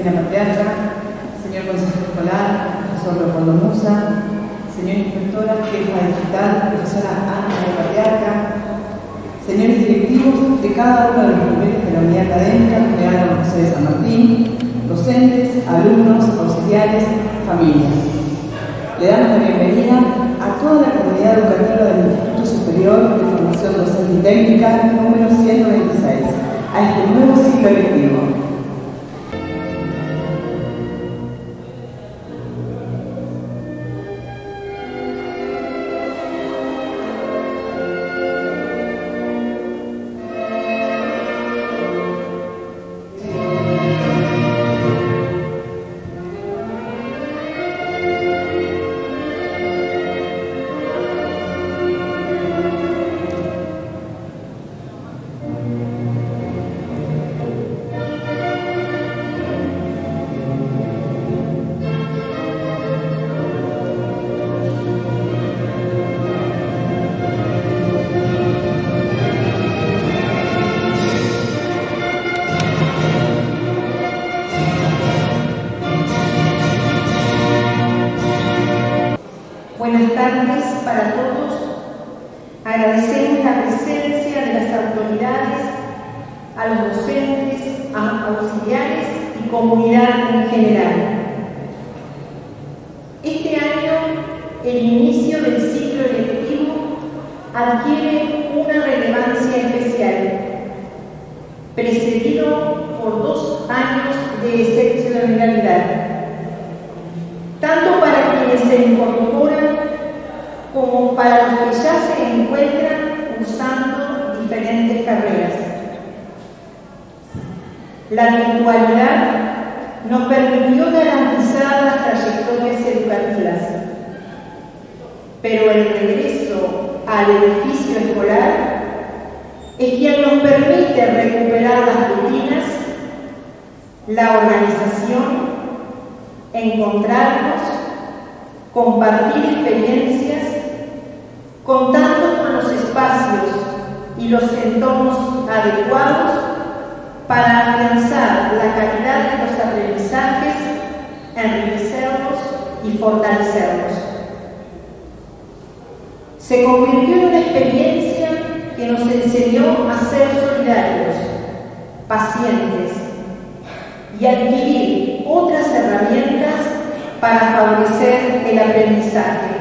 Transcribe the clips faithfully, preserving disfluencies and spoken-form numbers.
Cristina Patriarca, señor consejero escolar, profesor Leopoldo Musa, señora inspectora, jefa digital, profesora Ana de Patriarca, señores directivos de cada uno de los niveles de la unidad académica Juliano José de San Martín, docentes, alumnos, auxiliares, familias. Le damos la bienvenida a toda la comunidad educativa del Instituto Superior de Formación Docente y Técnica número ciento veintiséis, a este nuevo ciclo lectivo. Buenas tardes para todos. Agradecemos la presencia de las autoridades, a los docentes, a auxiliares y comunidad en general. Este año, el inicio del ciclo lectivo adquiere una relevancia especial, precedido por dos años de excepcionalidad, tanto para quienes se incorporan como para los que ya se encuentran cursando diferentes carreras. La virtualidad nos permitió garantizar las trayectorias educativas, pero el regreso al edificio escolar es quien nos permite recuperar las rutinas, la organización, encontrarnos, compartir experiencias, contando con los espacios y los entornos adecuados para afianzar la calidad de los aprendizajes, enriquecerlos y fortalecerlos. Se convirtió en una experiencia que nos enseñó a ser solidarios, pacientes y adquirir otras herramientas para favorecer el aprendizaje.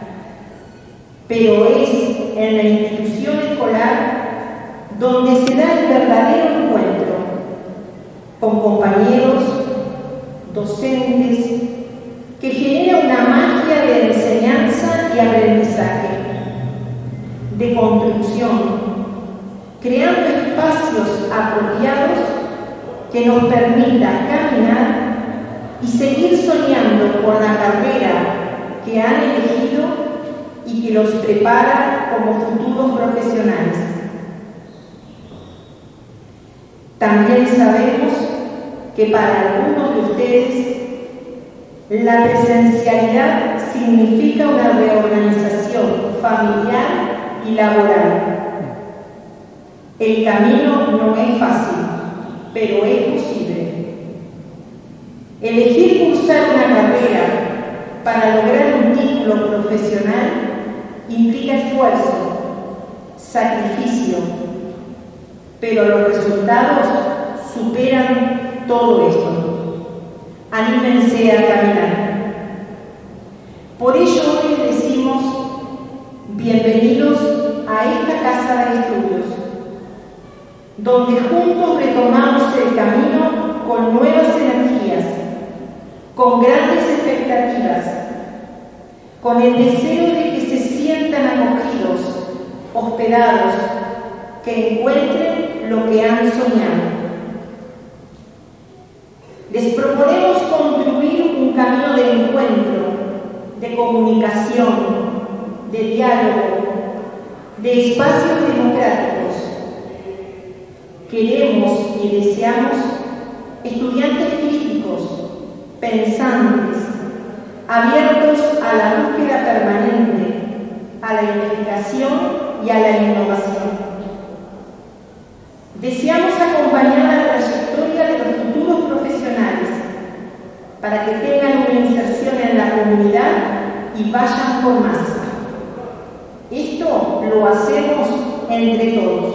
Pero es en la institución escolar donde se da el verdadero encuentro con compañeros, docentes, que genera una magia de enseñanza y aprendizaje, de construcción, creando espacios apropiados que nos permitan caminar y seguir soñando con la carrera que han elegido y que los prepara como futuros profesionales. También sabemos que para algunos de ustedes la presencialidad significa una reorganización familiar y laboral. El camino no es fácil, pero es posible. Elegir cursar una carrera para lograr un título profesional implica esfuerzo, sacrificio, pero los resultados superan todo esto. Anímense a caminar. Por ello hoy les decimos bienvenidos a esta casa de estudios, donde juntos retomamos el camino con nuevas energías, con grandes expectativas, con el deseo de que se sientan acogidos, hospedados, que encuentren lo que han soñado. Les proponemos construir un camino de encuentro, de comunicación, de diálogo, de espacios democráticos. Queremos y deseamos estudiantes críticos, pensantes, abiertos a la búsqueda permanente, a la investigación y a la innovación. Deseamos acompañar la trayectoria de los futuros profesionales para que tengan una inserción en la comunidad y vayan por más. Esto lo hacemos entre todos.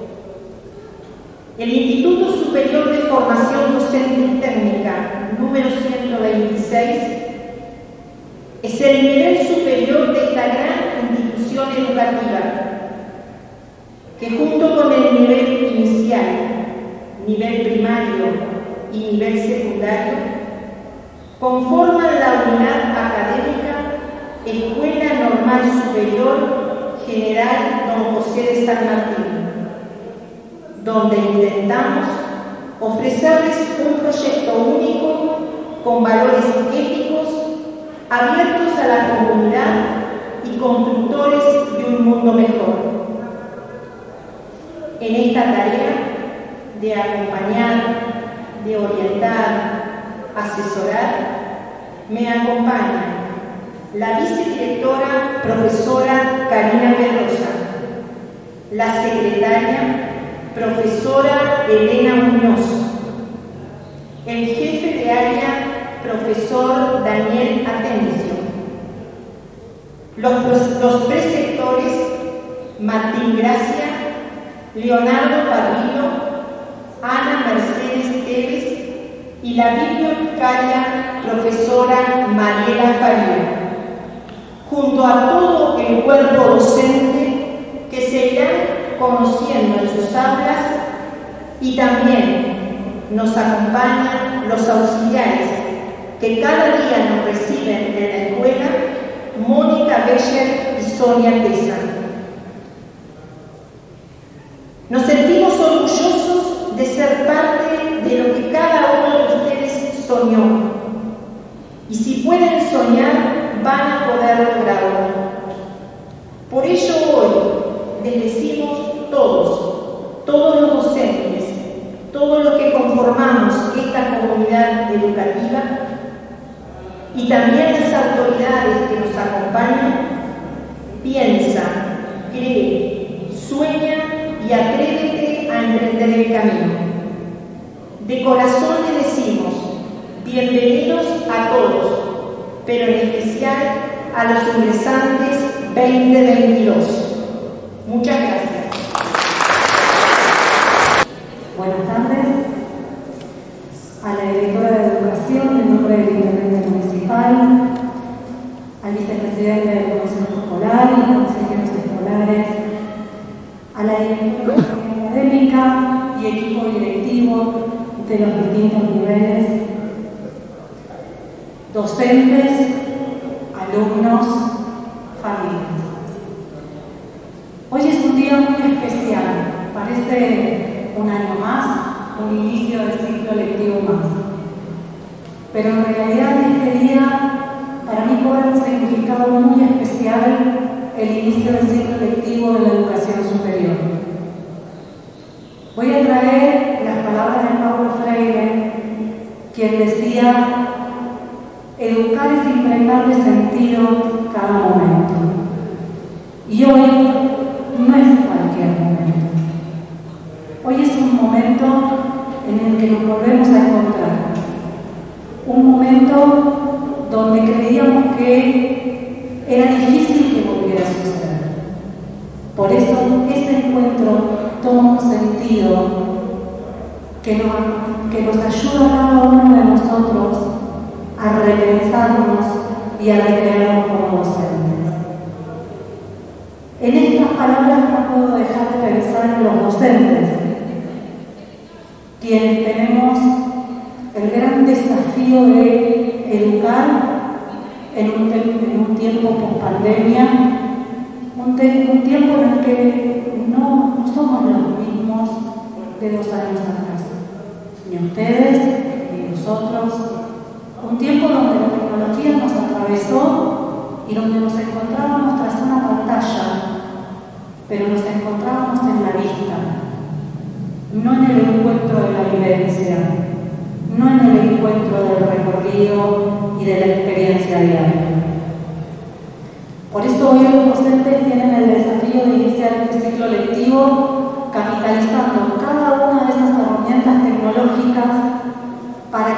El Instituto Superior de Formación Docente y Técnica, número ciento veintiséis, es el nivel superior de esta gran institución educativa, que junto con el nivel inicial, nivel primario y nivel secundario, conforman la unidad académica Escuela Normal Superior General Don José de San Martín, donde intentamos ofrecerles un proyecto único con valores éticos, abiertos a la comunidad y constructores de un mundo mejor. En esta tarea de acompañar, de orientar, asesorar, me acompaña la vicedirectora profesora Karina Pedrosa, la secretaria profesora Elena Muñoz, el jefe de área profesor Daniel Atencio, los, los preceptores Martín Gracia, Leonardo Parrillo, Ana Mercedes Tevez y la bibliotecaria profesora Mariela Faría, junto a todo el cuerpo docente que se irán conociendo en sus aulas, y también nos acompañan los auxiliares que cada día nos reciben en la escuela, Mónica Becher y Sonia Tesa. Nos sentimos orgullosos de ser parte de lo que cada uno de ustedes soñó, y si pueden soñar, van a poder lograrlo. Por ello hoy les decimos todos, todos los docentes, todos los que conformamos esta comunidad educativa y también las autoridades que nos acompañan: piensa, cree, sueña y atrévete a emprender el camino. De corazón les decimos bienvenidos a todos, pero en especial a los ingresantes veinte veintidós. Muchas gracias. Buenas tardes. A la directora de Educación, en nombre del Intendente Municipal, al vicepresidente del Consejo Escolar y consejeros escolares, a la directora académica y equipo directivo de los distintos niveles, docentes, alumnos, familias. Hoy es un día muy especial, parece un año más, un inicio de ciclo lectivo más. Pero en realidad este día para mí cobra un significado muy especial, el inicio del ciclo lectivo de la educación superior. Voy a traer las palabras de Paulo Freire, quien decía: educar es impregnar de sentido cada momento. Y hoy no es cualquier momento. Hoy es un momento en el que nos volvemos a encontrar. Un momento donde creíamos que era difícil que volviera a suceder. Por eso ese encuentro toma un sentido que nos, que nos ayuda a cada uno de nosotros a repensarnos y a recrearnos como docentes. En estas palabras no puedo dejar de pensar en los docentes, quienes tenemos el gran desafío de educar en un, en un tiempo post-pandemia, un, un tiempo en el que no, no somos los mismos de dos años atrás, ni ustedes ni nosotros. Un tiempo donde la tecnología nos atravesó y donde nos encontrábamos tras una pantalla, pero nos encontrábamos en la vista, no en el encuentro de la vivencia, no en el encuentro del recorrido y de la experiencia diaria. Por eso hoy los docentes tienen el desafío de iniciar este ciclo lectivo capitalizando cada una de esas herramientas tecnológicas para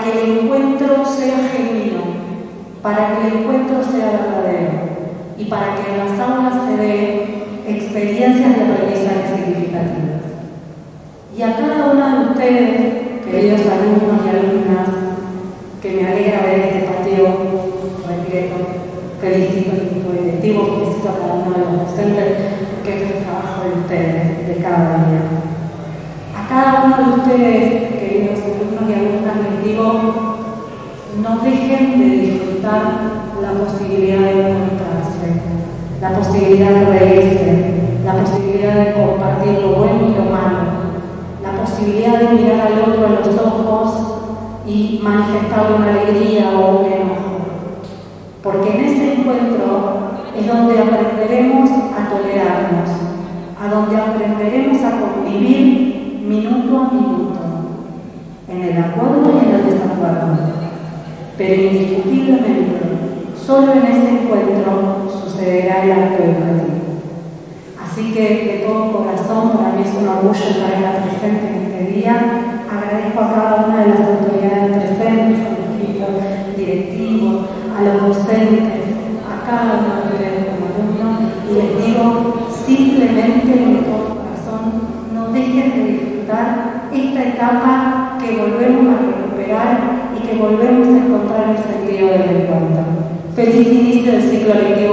que el encuentro sea genuino, para que el encuentro sea verdadero y para que en las aulas se den experiencias de aprendizaje significativas. Y a cada uno de ustedes, queridos alumnos y alumnas, que me alegra ver este patio repleto, felicito al equipo directivo, felicito a cada uno de los docentes, que es el trabajo de ustedes, de cada día. A cada uno de ustedes, queridos alumnos y alumnas, les digo, no dejen de disfrutar la posibilidad de encontrarse, la posibilidad de reírse, la posibilidad de compartir lo bueno y lo malo, la posibilidad de mirar al otro a los ojos y manifestar una alegría o un enojo. Porque en ese encuentro es donde aprenderemos a tolerarnos, a donde aprenderemos a convivir minuto a minuto, en el acuerdo y en el desacuerdo. Pero indiscutiblemente, solo en ese encuentro sucederá el acto educativo. Así que de todo corazón, para mí es un orgullo estar presente en este día. Agradezco a cada una de las autoridades presentes, a los equipos directivos, a los docentes, a cada uno de ustedes como alumnos, y les digo simplemente de todo corazón, no dejen de disfrutar esta etapa que volvemos a recuperar y que volvemos a encontrar el sentido del encuentro. Feliz inicio del ciclo lectivo